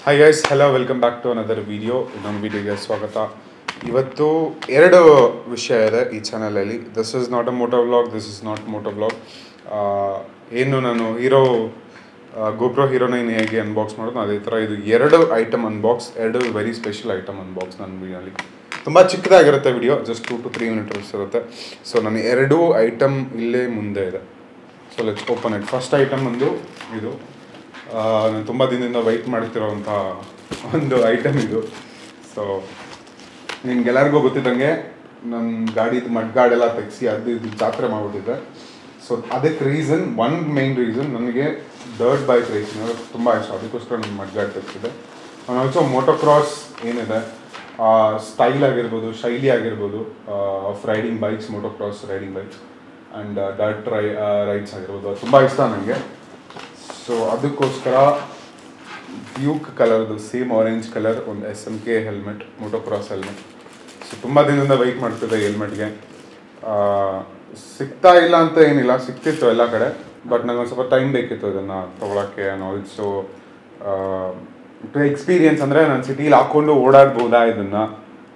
Hi guys, hello, welcome back to another video. ಇನ್ನೊಂದು ವಿಡಿಯೋಗೆ ಸ್ವಾಗತ. ಇವತ್ತು ಎರಡು ವಿಷಯ ಇದೆ ಈ ಚಾನಲಲ್ಲಿ. This is not a motor vlog, this is not motor vlog. ಏನು ನಾನು GoPro Hero 9 ಹೇಗೆ ಅನ್ಬಾಕ್ಸ್ ಮಾಡೋದು ಅದೇ ಥರ ಇದು ಎರಡು ಐಟಮ್ ಅನ್ಬಾಕ್ಸ್, ಎರಡು ವೆರಿ ಸ್ಪೆಷಲ್ ಐಟಮ್ ಅನ್ಬಾಕ್ಸ್ ನನ್ನ ವಿಡಿಯೋಲಿ. ತುಂಬ ಚಿಕ್ಕದಾಗಿರುತ್ತೆ ವಿಡಿಯೋ, ಜಸ್ಟ್ 2 to 3 minutes ಇರುತ್ತೆ. ಸೊ ನಾನು ಎರಡು ಐಟಮ್ ಇಲ್ಲೇ ಮುಂದೆ ಇದೆ. So let's open it. First item ಒಂದು ಇದು ನಾನು ತುಂಬ ದಿನದಿಂದ ವೆಯ್ಟ್ ಮಾಡ್ತಿರೋವಂಥ ಒಂದು ಐಟಮ್ ಇದು. ಸೊ ನಿಮ್ಗೆಲ್ಲರಿಗೂ ಗೊತ್ತಿದ್ದಂಗೆ ನನ್ನ ಗಾಡಿದು ಮಡ್ಗಾಡೆಲ್ಲ ತೆಗೆಸಿ ಅದು ಇದು ಜಾತ್ರೆ ಮಾಡಿಬಿಟ್ಟಿದ್ದೆ. ಸೊ ಅದಕ್ಕೆ ಒನ್ ಮೇನ್ ರೀಸನ್ ನನಗೆ ಡರ್ಟ್ ಬೈಕ್ ರೇಸಿಂಗ್ ತುಂಬ ಇಷ್ಟ, ಅದಕ್ಕೋಸ್ಕರ ನಾನು ಮಡ್ಗಾಡು ತೆಗೆಸಿದೆ. ನಾನು ಆಲ್ಸೋ ಮೋಟೋಕ್ರಾಸ್ ಏನಿದೆ ಸ್ಟೈಲ್ ಆಗಿರ್ಬೋದು, ಶೈಲಿ ಆಗಿರ್ಬೋದು off riding bikes, motocross riding bikes and dirt rides ಆಗಿರ್ಬೋದು, ಅದು ತುಂಬ ಇಷ್ಟ ನನಗೆ. ಸೊ ಅದಕ್ಕೋಸ್ಕರ ಡ್ಯೂಕ್ ಕಲರ್ದು ಸೇಮ್ ಆರೆಂಜ್ ಕಲರ್ ಒಂದು SMK helmet, motocross helmet. So ತುಂಬ ದಿನದಿಂದ ವೆಯ್ಟ್ ಮಾಡ್ತಿದ್ದೆ ಹೆಲ್ಮೆಟ್ಗೆ. ಸಿಗ್ತಾ ಇಲ್ಲ ಅಂತ ಏನಿಲ್ಲ, ಸಿಗ್ತಿತ್ತು ಎಲ್ಲ ಕಡೆ, ಬಟ್ ನನಗೆ ಒಂದು ಸ್ವಲ್ಪ ಟೈಮ್ ಬೇಕಿತ್ತು ಇದನ್ನು ತೊಗೊಳಕ್ಕೆ. ಆಲ್ಸೋ ಟು ಎಕ್ಸ್ಪೀರಿಯನ್ಸ್ ಅಂದರೆ ನಾನು ಸಿಟಿಲಿ ಹಾಕ್ಕೊಂಡು ಓಡಾಡ್ಬೋದಾ ಇದನ್ನು,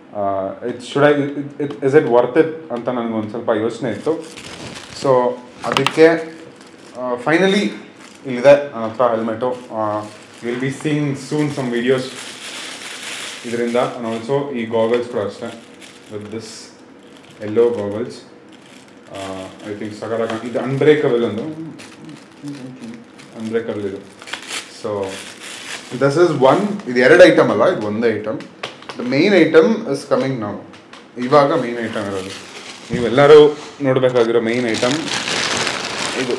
ಇಸ್ ಇಟ್ ವರ್ತ್ ಇಟ್ ಅಂತ ನನಗೊಂದು ಸ್ವಲ್ಪ ಯೋಚನೆ ಇತ್ತು. ಸೊ ಅದಕ್ಕೆ ಫೈನಲಿ ಇಲ್ಲಿದೆ ನನ್ನ ಹತ್ರ helmet. Will be seeing soon some videos ಇದರಿಂದ. ಆಲ್ಸೋ ಈ ಗಾಗಲ್ಸ್ ಕೂಡ ಅಷ್ಟೇ, with this yellow goggles. I think ಸಗರಾಗ ಇದು ಅನ್ಬ್ರೇಕಬಲ್ ಇದು. ಸೊ ದಿಸ್ ಇಸ್ ಒನ್, ಇದು ಎರಡು ಐಟಮ್ ಅಲ್ಲ, ಇದು ಒಂದೇ item. The main item is coming ನಾವು. ಇವಾಗ ಮೇನ್ ಐಟಮ್ ಇರೋದು, ನೀವೆಲ್ಲರೂ ನೋಡಬೇಕಾಗಿರೋ ಮೇನ್ ಐಟಮ್ ಇದು.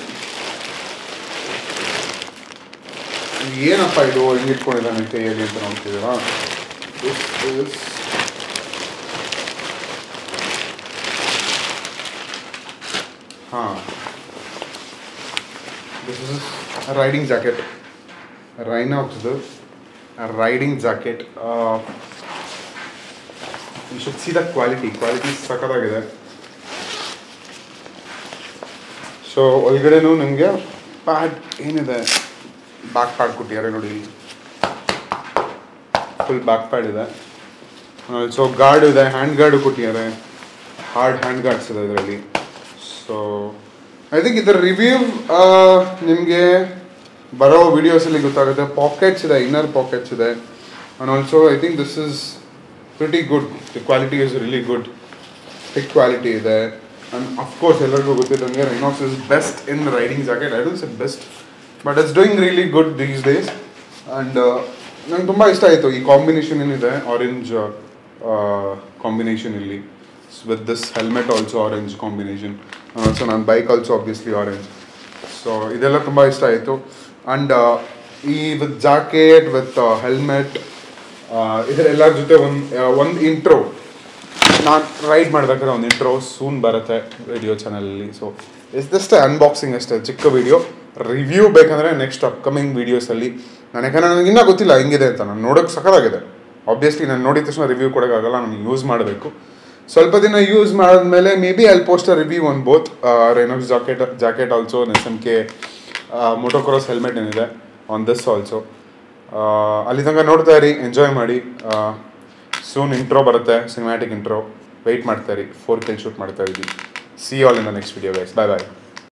ಏನಪ್ಪ ಇದು ಹೆಂಗೆ ಇಟ್ಕೊಂಡಿದ್ದಾನೆ ಕೈಯಲ್ಲಿ ಅಂತ ನೋಡ್ತಿದ್ದೀರಾ? ದಿಸ್ ಇಸ್ ರೈಡಿಂಗ್ ಜಾಕೆಟ್, ರೈನಾಕ್ಸ್ದು riding jacket. You should see the quality ಸಖತ್ತಾಗಿದೆ. ಸೊ ಒಳಗಡೆನೂ ನಿಮಗೆ ಪ್ಯಾಡ್ ಏನಿದೆ, ಬ್ಯಾಕ್ ಪ್ಯಾಡ್ ಕೊಟ್ಟಿದ್ದಾರೆ ನೋಡಿ, ಫುಲ್ ಬ್ಯಾಕ್ ಪ್ಯಾಡ್ ಇದೆ. ಆಲ್ಸೋ ಗಾರ್ಡ್ ಇದೆ, ಹ್ಯಾಂಡ್ ಗಾರ್ಡು ಕೊಟ್ಟಿದ್ದಾರೆ, ಹಾರ್ಡ್ ಹ್ಯಾಂಡ್ ಗಾರ್ಡ್ಸ್ ಇದೆ ಇದರಲ್ಲಿ. ಸೊ ಐ ಥಿಂಕ್ ಇದರ ರಿವ್ಯೂ ನಿಮಗೆ ಬರೋ ವಿಡಿಯೋಸಲ್ಲಿ ಗೊತ್ತಾಗುತ್ತೆ. ಪಾಕೆಟ್ಸ್ ಇದೆ, ಇನ್ನರ್ ಪಾಕೆಟ್ಸ್ ಇದೆ. And also I think this is pretty good, the quality is really good, thick quality ಇದೆ. ಆ್ಯಂಡ್ ಅಫ್ಕೋರ್ಸ್ ಎಲ್ಲರಿಗೂ ಗೊತ್ತಿದ್ದಂಗೆ Rynox is best in riding jacket. I don't say best, but it's doing really good these days. And ನಂಗೆ ತುಂಬ ಇಷ್ಟ ಆಯಿತು ಈ combination ಏನಿದೆ, orange combination ಇಲ್ಲಿ with this helmet also orange combination. Also ನನ್ನ bike also obviously orange. So ಇದೆಲ್ಲ ತುಂಬ ಇಷ್ಟ ಆಯಿತು. ಆ್ಯಂಡ್ ಈ ವಿತ್ ಜಾಕೆಟ್ ವಿತ್ ಹೆಲ್ಮೆಟ್ ಇದರೆಲ್ಲರ ಜೊತೆ ಒಂದು ಇಂಟ್ರೋ, ನಾನು ರೈಡ್ ಮಾಡಬೇಕಾದ್ರೆ ಒಂದು ಇಂಟ್ರೋ ಸೂನ್ ಬರುತ್ತೆ ವಿಡಿಯೋ ಚಾನಲಲ್ಲಿ. ಸೊ ಇಷ್ಟೇ ಅನ್ಬಾಕ್ಸಿಂಗ್, ಅಷ್ಟೇ ಚಿಕ್ಕ ವಿಡಿಯೋ. ರಿವ್ಯೂ ಬೇಕಂದರೆ ನೆಕ್ಸ್ಟ್ ಅಪ್ಕಮಿಂಗ್ ವೀಡಿಯೋಸಲ್ಲಿ ನಾನು, ಯಾಕಂದರೆ ನನಗೆ ಇನ್ನೂ ಗೊತ್ತಿಲ್ಲ ಹೆಂಗಿದೆ ಅಂತ. ನಾನು ನೋಡೋಕ್ಕೆ ಸಖತ್ತಾಗಿದೆ. ಆಬ್ವಿಯಸ್ಲಿ ನಾನು ನೋಡಿದ ತಕ್ಷಣ ರಿವ್ಯೂ ಕೊಡೋಕ್ಕಾಗಲ್ಲ, ನಾನು ಯೂಸ್ ಮಾಡಬೇಕು. ಸ್ವಲ್ಪ ದಿನ ಯೂಸ್ ಮಾಡಿದ್ಮೇಲೆ maybe I post a review on both Rynox jacket also, SMK motocross helmet ಏನಿದೆ ಆನ್ ದಿಸ್ ಆಲ್ಸೋ. ಅಲ್ಲಿ ತನಕ ನೋಡ್ತಾ ಇರಿ, ಎಂಜಾಯ್ ಮಾಡಿ. ಸೂನ್ ಇಂಟ್ರೋ ಬರುತ್ತೆ, ಸಿನಿಮ್ಯಾಟಿಕ್ ಇಂಟ್ರೋ. ವೆಯ್ಟ್ ಮಾಡ್ತಾ ಇರಿ, 4K ಶೂಟ್ ಮಾಡ್ತಾ ಇದ್ದೀವಿ. See all in the next video guys. Bye bye.